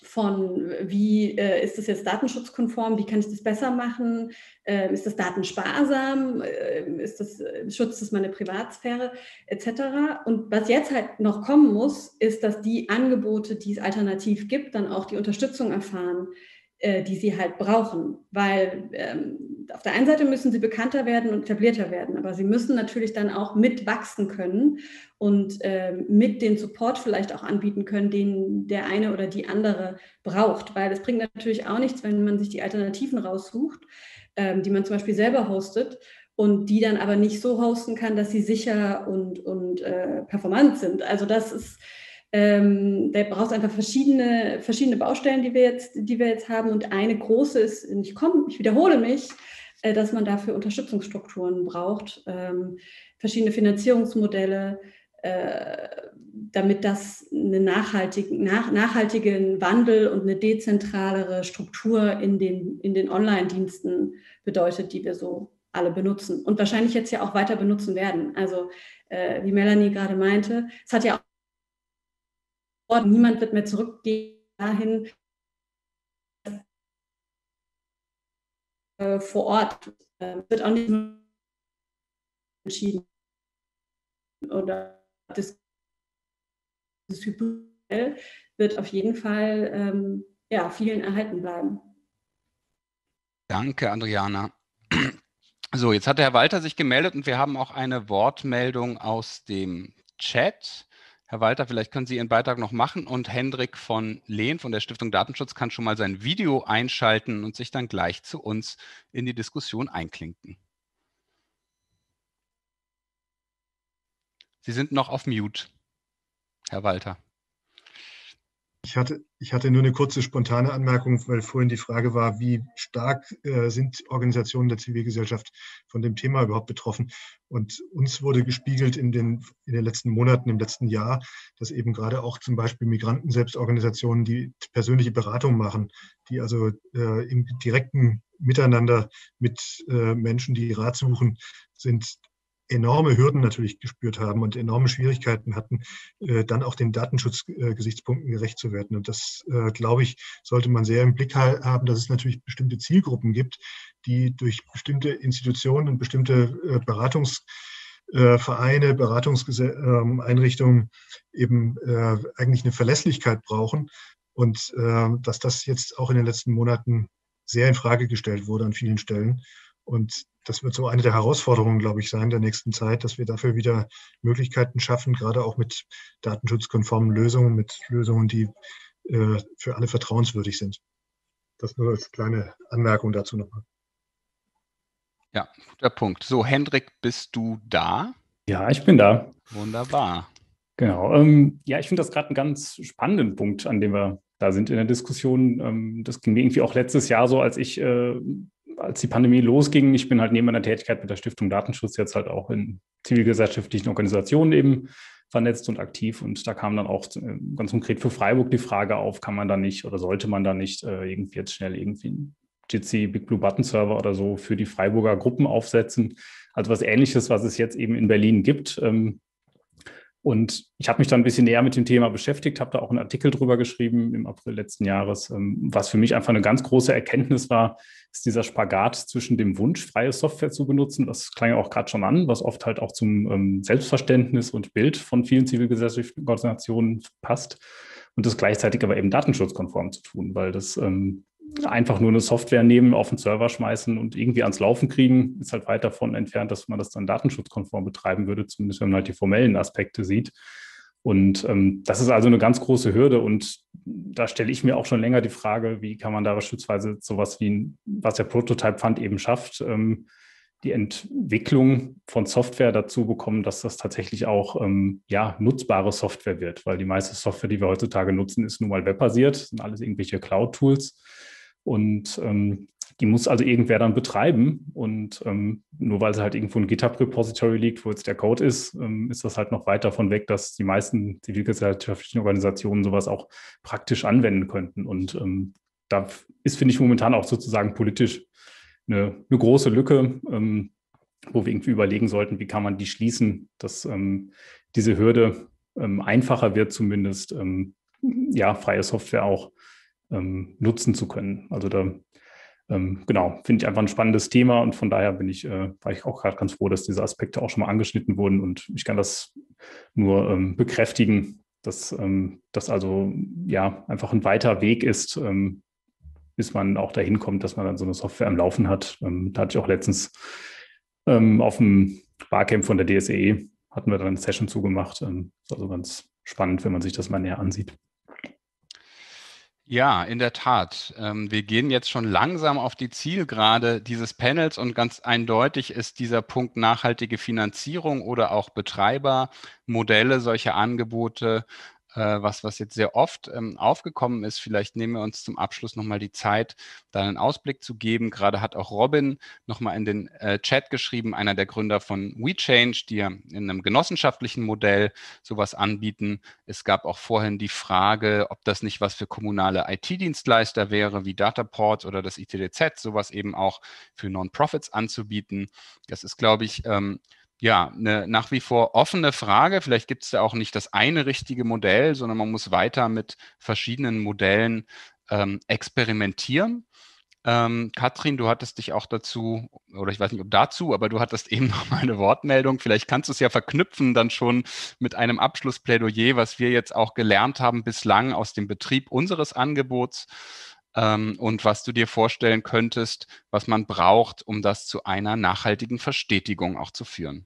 Speaker 3: von, wie äh, ist das jetzt datenschutzkonform, wie kann ich das besser machen, äh, ist das datensparsam, äh, ist das, äh, schützt das meine Privatsphäre, et cetera. Und was jetzt halt noch kommen muss, ist, dass die Angebote, die es alternativ gibt, dann auch die Unterstützung erfahren, äh, die sie halt brauchen. Weil ähm, auf der einen Seite müssen sie bekannter werden und etablierter werden, aber sie müssen natürlich dann auch mitwachsen können und ähm, mit den Support vielleicht auch anbieten können, den der eine oder die andere braucht. Weil es bringt natürlich auch nichts, wenn man sich die Alternativen raussucht, ähm, die man zum Beispiel selber hostet, und die dann aber nicht so hosten kann, dass sie sicher und, und äh, performant sind. Also das ist, ähm, da braucht es einfach verschiedene, verschiedene Baustellen, die wir jetzt, die wir jetzt haben. Und eine große ist, ich komme, ich wiederhole mich, äh, dass man dafür Unterstützungsstrukturen braucht, ähm, verschiedene Finanzierungsmodelle, äh, damit das einen nachhaltigen, nach, nachhaltigen Wandel und eine dezentralere Struktur in den, in den Online-Diensten bedeutet, die wir so alle benutzen und wahrscheinlich jetzt ja auch weiter benutzen werden. Also äh, wie Melanie gerade meinte, es hat ja auch, niemand wird mehr zurückgehen dahin äh, vor Ort. Äh, wird auch nicht entschieden oder das, das Hybrid wird auf jeden Fall ähm, ja, vielen erhalten bleiben.
Speaker 2: Danke, Adriana. So, jetzt hat der Herr Walter sich gemeldet und wir haben auch eine Wortmeldung aus dem Chat. Herr Walter, vielleicht können Sie Ihren Beitrag noch machen und Hendrik von Lehn von der Stiftung Datenschutz kann schon mal sein Video einschalten und sich dann gleich zu uns in die Diskussion einklinken. Sie sind noch auf Mute, Herr Walter.
Speaker 5: Ich hatte, ich hatte nur eine kurze spontane Anmerkung, weil vorhin die Frage war, wie stark äh, sind Organisationen der Zivilgesellschaft von dem Thema überhaupt betroffen? Und uns wurde gespiegelt in den, in den letzten Monaten, im letzten Jahr, dass eben gerade auch zum Beispiel Migranten-Selbstorganisationen, die persönliche Beratung machen, die also äh, im direkten Miteinander mit äh, Menschen, die Rat suchen, sind, enorme Hürden natürlich gespürt haben und enorme Schwierigkeiten hatten, äh, dann auch den Datenschutzgesichtspunkten gerecht zu werden. Und das, äh, glaube ich, sollte man sehr im Blick ha- haben, dass es natürlich bestimmte Zielgruppen gibt, die durch bestimmte Institutionen und bestimmte äh, Beratungsvereine, Beratungseinrichtungen eben äh, eigentlich eine Verlässlichkeit brauchen. Und äh, dass das jetzt auch in den letzten Monaten sehr in Frage gestellt wurde an vielen Stellen. Und das wird so eine der Herausforderungen, glaube ich, sein der nächsten Zeit, dass wir dafür wieder Möglichkeiten schaffen, gerade auch mit datenschutzkonformen Lösungen, mit Lösungen, die äh, für alle vertrauenswürdig sind. Das nur als kleine Anmerkung dazu nochmal.
Speaker 2: Ja, guter Punkt. So, Hendrik, bist du da?
Speaker 7: Ja, ich bin da.
Speaker 2: Wunderbar.
Speaker 7: Genau. Ähm, ja, ich finde das gerade einen ganz spannenden Punkt, an dem wir da sind in der Diskussion. Ähm, das ging mir irgendwie auch letztes Jahr so, als ich äh, als die Pandemie losging. Ich bin halt neben meiner Tätigkeit mit der Stiftung Datenschutz jetzt halt auch in zivilgesellschaftlichen Organisationen eben vernetzt und aktiv. Und da kam dann auch ganz konkret für Freiburg die Frage auf, kann man da nicht oder sollte man da nicht äh, irgendwie jetzt schnell irgendwie einen Jitsi Big Blue Button Server oder so für die Freiburger Gruppen aufsetzen. Also was Ähnliches, was es jetzt eben in Berlin gibt. Ähm, Und ich habe mich dann ein bisschen näher mit dem Thema beschäftigt, habe da auch einen Artikel drüber geschrieben im April letzten Jahres. Was für mich einfach eine ganz große Erkenntnis war, ist dieser Spagat zwischen dem Wunsch, freie Software zu benutzen. Das klang ja auch gerade schon an, was oft halt auch zum Selbstverständnis und Bild von vielen zivilgesellschaftlichen Organisationen passt. Und das gleichzeitig aber eben datenschutzkonform zu tun, weil das ähm, einfach nur eine Software nehmen, auf den Server schmeißen und irgendwie ans Laufen kriegen, ist halt weit davon entfernt, dass man das dann datenschutzkonform betreiben würde, zumindest wenn man halt die formellen Aspekte sieht. Und ähm, das ist also eine ganz große Hürde. Und da stelle ich mir auch schon länger die Frage, wie kann man da beispielsweise sowas wie, was der Prototype Fund eben schafft, ähm, die Entwicklung von Software dazu bekommen, dass das tatsächlich auch ähm, ja, nutzbare Software wird. Weil die meiste Software, die wir heutzutage nutzen, ist nun mal webbasiert, sind alles irgendwelche Cloud-Tools. Und ähm, die muss also irgendwer dann betreiben. Und ähm, nur weil es halt irgendwo ein GitHub-Repository liegt, wo jetzt der Code ist, ähm, ist das halt noch weit davon weg, dass die meisten zivilgesellschaftlichen Organisationen sowas auch praktisch anwenden könnten. Und ähm, da ist, finde ich, momentan auch sozusagen politisch eine, eine große Lücke, ähm, wo wir irgendwie überlegen sollten, wie kann man die schließen, dass ähm, diese Hürde ähm, einfacher wird, zumindest ähm, ja, freie Software auch Ähm, nutzen zu können. Also da, ähm, genau, finde ich einfach ein spannendes Thema und von daher bin ich, äh, war ich auch gerade ganz froh, dass diese Aspekte auch schon mal angeschnitten wurden und ich kann das nur ähm, bekräftigen, dass ähm, das also ja einfach ein weiter Weg ist, ähm, bis man auch dahin kommt, dass man dann so eine Software am Laufen hat. Ähm, da hatte ich auch letztens ähm, auf dem Barcamp von der D S E E hatten wir dann eine Session zugemacht. Ähm, ist also ganz spannend, wenn man sich das mal näher ansieht.
Speaker 2: Ja, in der Tat. Ähm, wir gehen jetzt schon langsam auf die Zielgerade dieses Panels und ganz eindeutig ist dieser Punkt nachhaltige Finanzierung oder auch Betreibermodelle solcher Angebote äh, was, was jetzt sehr oft ähm, aufgekommen ist. Vielleicht nehmen wir uns zum Abschluss nochmal die Zeit, da einen Ausblick zu geben. Gerade hat auch Robin nochmal in den äh, Chat geschrieben, einer der Gründer von WeChange, die ja in einem genossenschaftlichen Modell sowas anbieten. Es gab auch vorhin die Frage, ob das nicht was für kommunale I T-Dienstleister wäre, wie Dataport oder das I T D Z, sowas eben auch für Non-Profits anzubieten. Das ist, glaube ich, ähm, ja, eine nach wie vor offene Frage. Vielleicht gibt es da auch nicht das eine richtige Modell, sondern man muss weiter mit verschiedenen Modellen ähm, experimentieren. Ähm, Katrin, du hattest dich auch dazu, oder ich weiß nicht, ob dazu, aber du hattest eben noch mal eine Wortmeldung. Vielleicht kannst du es ja verknüpfen dann schon mit einem Abschlussplädoyer, was wir jetzt auch gelernt haben bislang aus dem Betrieb unseres Angebots ähm, und was du dir vorstellen könntest, was man braucht, um das zu einer nachhaltigen Verstetigung auch zu führen.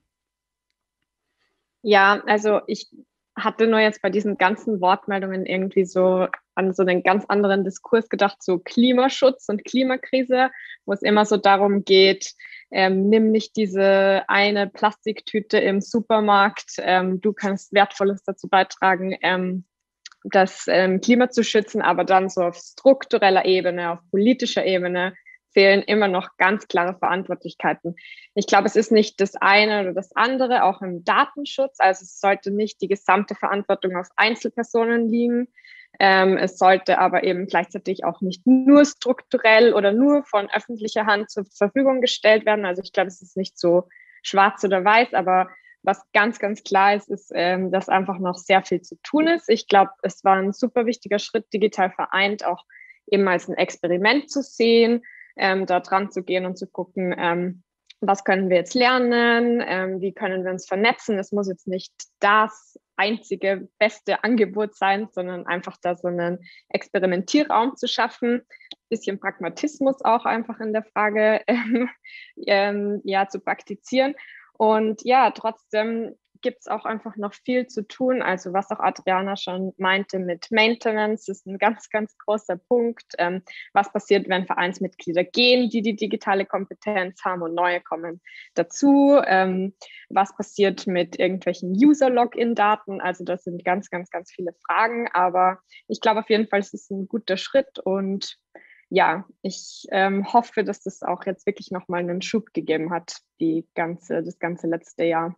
Speaker 4: Ja, also ich hatte nur jetzt bei diesen ganzen Wortmeldungen irgendwie so an so einen ganz anderen Diskurs gedacht, so Klimaschutz und Klimakrise, wo es immer so darum geht, ähm, nimm nicht diese eine Plastiktüte im Supermarkt, ähm, du kannst Wertvolles dazu beitragen, ähm, das ähm, Klima zu schützen, aber dann so auf struktureller Ebene, auf politischer Ebene fehlen immer noch ganz klare Verantwortlichkeiten. Ich glaube, es ist nicht das eine oder das andere, auch im Datenschutz. Also es sollte nicht die gesamte Verantwortung auf Einzelpersonen liegen. Ähm, es sollte aber eben gleichzeitig auch nicht nur strukturell oder nur von öffentlicher Hand zur Verfügung gestellt werden. Also ich glaube, es ist nicht so schwarz oder weiß, aber was ganz, ganz klar ist, ist, ähm, dass einfach noch sehr viel zu tun ist. Ich glaube, es war ein super wichtiger Schritt, digital vereint, auch eben als ein Experiment zu sehen, ähm, da dran zu gehen und zu gucken, ähm, was können wir jetzt lernen, ähm, wie können wir uns vernetzen. Es muss jetzt nicht das einzige beste Angebot sein, sondern einfach da so einen Experimentierraum zu schaffen, bisschen Pragmatismus auch einfach in der Frage ähm, ähm, ja, zu praktizieren. Und ja, trotzdem gibt es auch einfach noch viel zu tun. Also was auch Adriana schon meinte mit Maintenance, ist ein ganz, ganz großer Punkt. Ähm, was passiert, wenn Vereinsmitglieder gehen, die die digitale Kompetenz haben und neue kommen dazu? Ähm, was passiert mit irgendwelchen User-Login-Daten? Also das sind ganz, ganz, ganz viele Fragen. Aber ich glaube auf jeden Fall, es ist ein guter Schritt und ja, ich ähm, hoffe, dass das auch jetzt wirklich nochmal einen Schub gegeben hat, die ganze, das ganze letzte Jahr.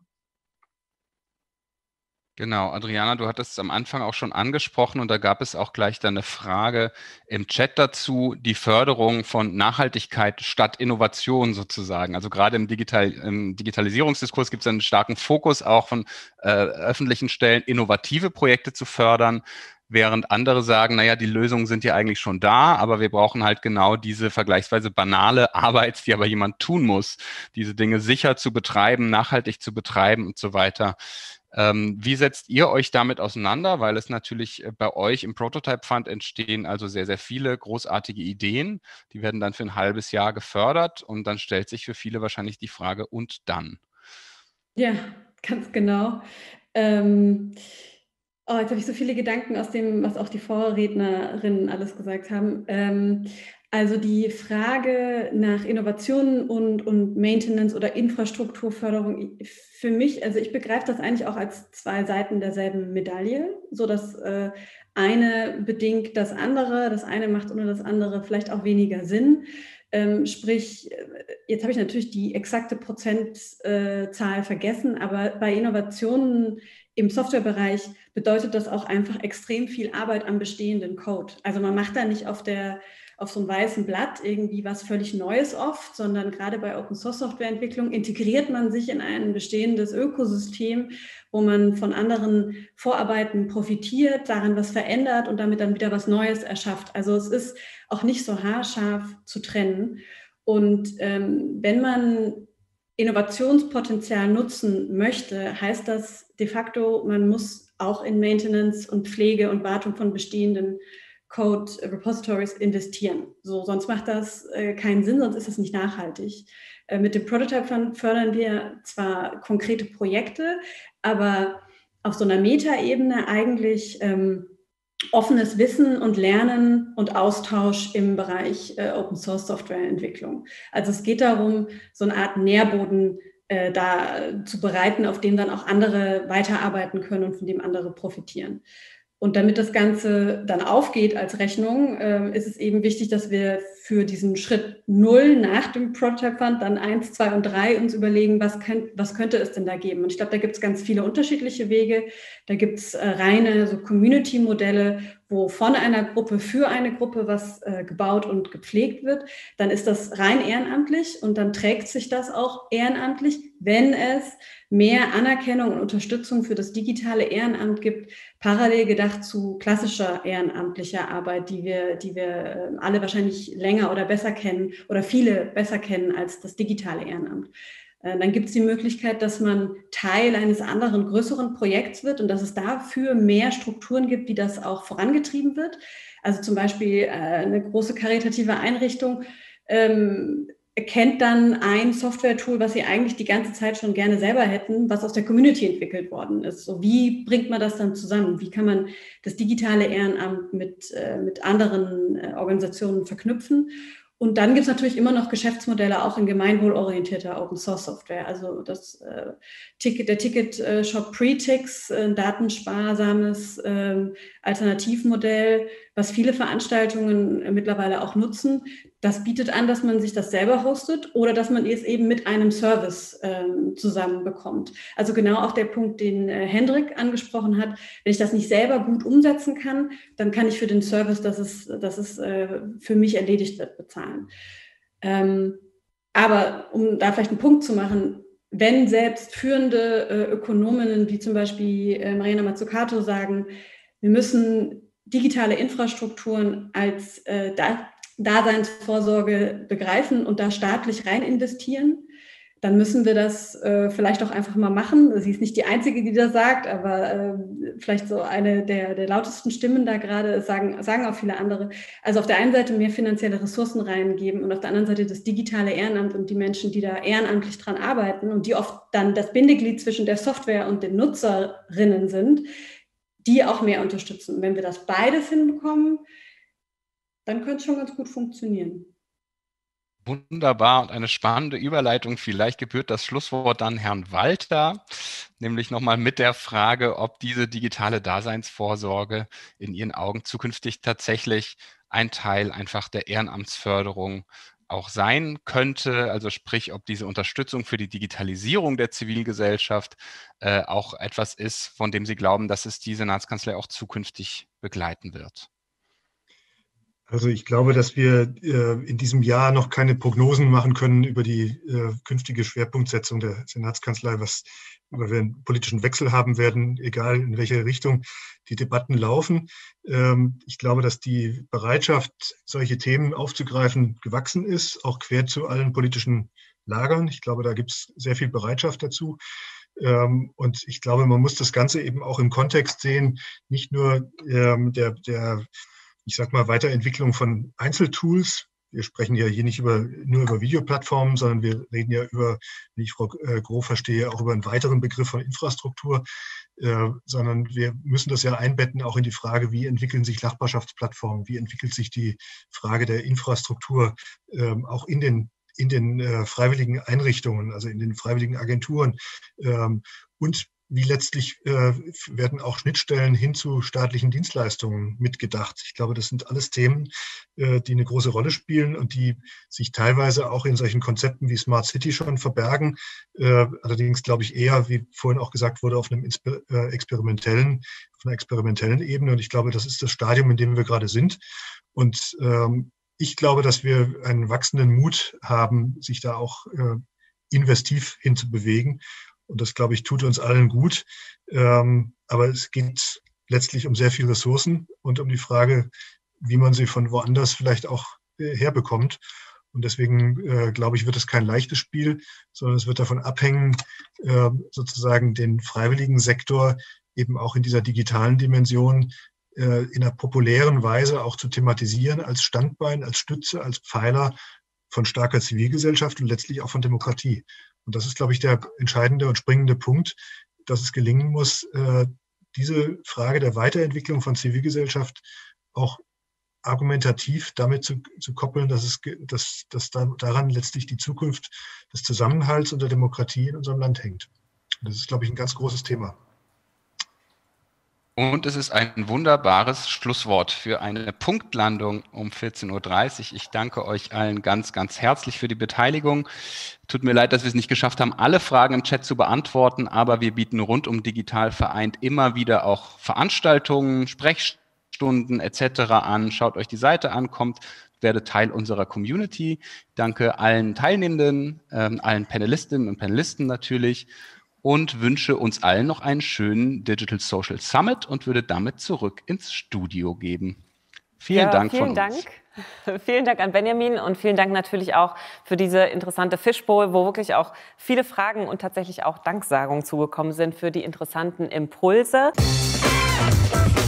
Speaker 2: Genau, Adriana, du hattest es am Anfang auch schon angesprochen und da gab es auch gleich dann eine Frage im Chat dazu, die Förderung von Nachhaltigkeit statt Innovation sozusagen. Also gerade im, Digital, im Digitalisierungsdiskurs gibt es einen starken Fokus auch von äh, öffentlichen Stellen, innovative Projekte zu fördern, während andere sagen, naja, die Lösungen sind ja eigentlich schon da, aber wir brauchen halt genau diese vergleichsweise banale Arbeit, die aber jemand tun muss, diese Dinge sicher zu betreiben, nachhaltig zu betreiben und so weiter. Ähm, wie setzt ihr euch damit auseinander? Weil es natürlich bei euch im Prototype Fund entstehen also sehr, sehr viele großartige Ideen. Die werden dann für ein halbes Jahr gefördert und dann stellt sich für viele wahrscheinlich die Frage, und dann?
Speaker 3: Ja, ganz genau. Ähm, oh, jetzt habe ich so viele Gedanken aus dem, was auch die Vorrednerinnen alles gesagt haben. Ähm, also die Frage nach Innovationen und, und Maintenance oder Infrastrukturförderung, für mich, also ich begreife das eigentlich auch als zwei Seiten derselben Medaille, so dass äh, eine bedingt das andere, das eine macht ohne das andere vielleicht auch weniger Sinn. Ähm, sprich, jetzt habe ich natürlich die exakte Prozentzahl vergessen, aber bei Innovationen im Softwarebereich bedeutet das auch einfach extrem viel Arbeit am bestehenden Code. Also man macht da nicht auf der auf so einem weißen Blatt irgendwie was völlig Neues oft, sondern gerade bei Open-Source-Softwareentwicklung integriert man sich in ein bestehendes Ökosystem, wo man von anderen Vorarbeiten profitiert, daran was verändert und damit dann wieder was Neues erschafft. Also es ist auch nicht so haarscharf zu trennen. Und ähm, wenn man Innovationspotenzial nutzen möchte, heißt das de facto, man muss auch in Maintenance und Pflege und Wartung von bestehenden Code Repositories investieren. So, sonst macht das äh, keinen Sinn, sonst ist es nicht nachhaltig. Äh, mit dem Prototype Fund fördern wir zwar konkrete Projekte, aber auf so einer Metaebene eigentlich ähm, offenes Wissen und Lernen und Austausch im Bereich äh, Open Source Software Entwicklung. Also es geht darum, so eine Art Nährboden äh, da zu bereiten, auf dem dann auch andere weiterarbeiten können und von dem andere profitieren. Und damit das Ganze dann aufgeht als Rechnung, äh, ist es eben wichtig, dass wir für diesen Schritt null nach dem Prototype Fund dann eins, zwei und drei uns überlegen, was, könnt, was könnte es denn da geben? Und ich glaube, da gibt es ganz viele unterschiedliche Wege. Da gibt es äh, reine so Community-Modelle, wo von einer Gruppe für eine Gruppe was äh, gebaut und gepflegt wird. Dann ist das rein ehrenamtlich und dann trägt sich das auch ehrenamtlich, wenn es mehr Anerkennung und Unterstützung für das digitale Ehrenamt gibt, parallel gedacht zu klassischer ehrenamtlicher Arbeit, die wir, die wir alle wahrscheinlich länger oder besser kennen oder viele besser kennen als das digitale Ehrenamt. Dann gibt es die Möglichkeit, dass man Teil eines anderen, größeren Projekts wird und dass es dafür mehr Strukturen gibt, wie das auch vorangetrieben wird. Also zum Beispiel eine große karitative Einrichtung ähm, kennt dann ein Software-Tool, was sie eigentlich die ganze Zeit schon gerne selber hätten, was aus der Community entwickelt worden ist. So, wie bringt man das dann zusammen? Wie kann man das digitale Ehrenamt mit, äh, mit anderen äh, Organisationen verknüpfen? Und dann gibt es natürlich immer noch Geschäftsmodelle auch in gemeinwohlorientierter Open-Source-Software. Also das äh, Ticket, der Ticket-Shop Pretix, ein datensparsames äh, Alternativmodell, was viele Veranstaltungen äh, mittlerweile auch nutzen. Das bietet an, dass man sich das selber hostet oder dass man es eben mit einem Service äh, zusammenbekommt. Also genau auch der Punkt, den äh, Hendrik angesprochen hat. Wenn ich das nicht selber gut umsetzen kann, dann kann ich für den Service, dass es, dass es äh, für mich erledigt wird, bezahlen. Ähm, aber um da vielleicht einen Punkt zu machen, wenn selbst führende äh, Ökonominnen wie zum Beispiel äh, Mariana Mazzucato sagen, wir müssen digitale Infrastrukturen als äh, da Daseinsvorsorge begreifen und da staatlich rein investieren, dann müssen wir das äh, vielleicht auch einfach mal machen. Sie ist nicht die Einzige, die das sagt, aber äh, vielleicht so eine der, der lautesten Stimmen da gerade, sagen, sagen auch viele andere. Also auf der einen Seite mehr finanzielle Ressourcen reingeben und auf der anderen Seite das digitale Ehrenamt und die Menschen, die da ehrenamtlich dran arbeiten und die oft dann das Bindeglied zwischen der Software und den Nutzerinnen sind, die auch mehr unterstützen. Und wenn wir das beides hinbekommen, dann könnte es schon ganz gut funktionieren.
Speaker 2: Wunderbar und eine spannende Überleitung. Vielleicht gebührt das Schlusswort dann Herrn Walter, nämlich nochmal mit der Frage, ob diese digitale Daseinsvorsorge in Ihren Augen zukünftig tatsächlich ein Teil einfach der Ehrenamtsförderung auch sein könnte. Also sprich, ob diese Unterstützung für die Digitalisierung der Zivilgesellschaft äh, auch etwas ist, von dem Sie glauben, dass es die Senatskanzlei auch zukünftig begleiten wird.
Speaker 5: Also ich glaube, dass wir äh, in diesem Jahr noch keine Prognosen machen können über die äh, künftige Schwerpunktsetzung der Senatskanzlei, was, weil wir einen politischen Wechsel haben werden, egal in welche Richtung die Debatten laufen. Ähm, ich glaube, dass die Bereitschaft, solche Themen aufzugreifen, gewachsen ist, auch quer zu allen politischen Lagern. Ich glaube, da gibt es sehr viel Bereitschaft dazu. Ähm, und ich glaube, man muss das Ganze eben auch im Kontext sehen, nicht nur ähm, der, der ich sag mal, Weiterentwicklung von Einzeltools. Wir sprechen ja hier nicht über, nur über Videoplattformen, sondern wir reden ja über, wie ich Frau Groh verstehe, auch über einen weiteren Begriff von Infrastruktur, äh, sondern wir müssen das ja einbetten auch in die Frage, wie entwickeln sich Nachbarschaftsplattformen, wie entwickelt sich die Frage der Infrastruktur äh, auch in den in den äh, freiwilligen Einrichtungen, also in den freiwilligen Agenturen ähm, und wie letztlich äh, werden auch Schnittstellen hin zu staatlichen Dienstleistungen mitgedacht. Ich glaube, das sind alles Themen, äh, die eine große Rolle spielen und die sich teilweise auch in solchen Konzepten wie Smart City schon verbergen. Äh, allerdings glaube ich eher, wie vorhin auch gesagt wurde, auf einem Inspe- äh, experimentellen, auf einer experimentellen Ebene. Und ich glaube, das ist das Stadium, in dem wir gerade sind. Und ähm, ich glaube, dass wir einen wachsenden Mut haben, sich da auch äh, investiv hinzubewegen. Und das, glaube ich, tut uns allen gut. Ähm, aber es geht letztlich um sehr viele Ressourcen und um die Frage, wie man sie von woanders vielleicht auch äh, herbekommt. Und deswegen, äh, glaube ich, wird es kein leichtes Spiel, sondern es wird davon abhängen, äh, sozusagen den freiwilligen Sektor eben auch in dieser digitalen Dimension äh, in einer populären Weise auch zu thematisieren als Standbein, als Stütze, als Pfeiler von starker Zivilgesellschaft und letztlich auch von Demokratie. Und das ist, glaube ich, der entscheidende und springende Punkt, dass es gelingen muss, äh, diese Frage der Weiterentwicklung von Zivilgesellschaft auch argumentativ damit zu, zu koppeln, dass, es, dass, dass da, daran letztlich die Zukunft des Zusammenhalts und der Demokratie in unserem Land hängt. Und das ist, glaube ich, ein ganz großes Thema.
Speaker 2: Und es ist ein wunderbares Schlusswort für eine Punktlandung um vierzehn Uhr dreißig. Ich danke euch allen ganz, ganz herzlich für die Beteiligung. Tut mir leid, dass wir es nicht geschafft haben, alle Fragen im Chat zu beantworten, aber wir bieten rund um Digital vereint immer wieder auch Veranstaltungen, Sprechstunden et cetera an. Schaut euch die Seite an, kommt, werdet Teil unserer Community. Danke allen Teilnehmenden, äh, allen Panelistinnen und Panelisten natürlich. Und wünsche uns allen noch einen schönen Digital Social Summit und würde damit zurück ins Studio geben. Vielen
Speaker 1: ja,
Speaker 2: Dank
Speaker 1: vielen
Speaker 2: von
Speaker 1: Dank.
Speaker 2: uns.
Speaker 1: Vielen Dank an Benjamin und vielen Dank natürlich auch für diese interessante Fishbowl, wo wirklich auch viele Fragen und tatsächlich auch Danksagungen zugekommen sind für die interessanten Impulse.